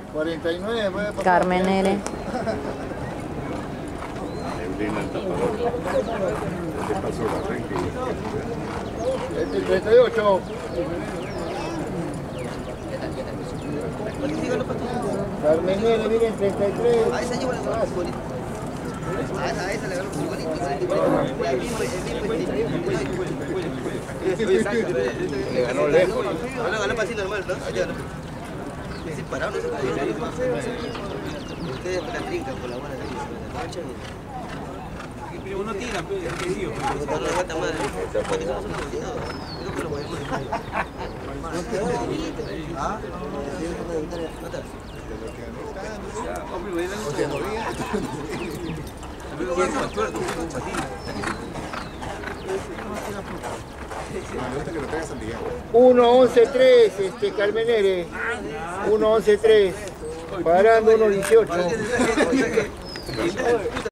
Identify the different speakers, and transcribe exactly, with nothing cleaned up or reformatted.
Speaker 1: cuarenta y nueve, puede pasar.
Speaker 2: Carmen Nere.
Speaker 1: Este treinta y ocho. Carmen Nere, miren, treinta y tres.
Speaker 3: A esa lleva la bonita. A esa, a esa le ganó un bonito.
Speaker 1: Le ganó lejos.
Speaker 3: Ahora ganó pasito normal, ¿no? Allá, ¿no? Sí, parado, no se puede. Ustedes la trincan por la buena de
Speaker 4: Pero uno tira, pero es que digo.
Speaker 3: no le falta madre. Porque eso no son cuidado. Creo que lo podemos dejar. ¿Ah?
Speaker 4: Hombre, voy a dar un
Speaker 1: uno once tres, este, Carmen Nere. uno once tres. Parando uno dieciocho.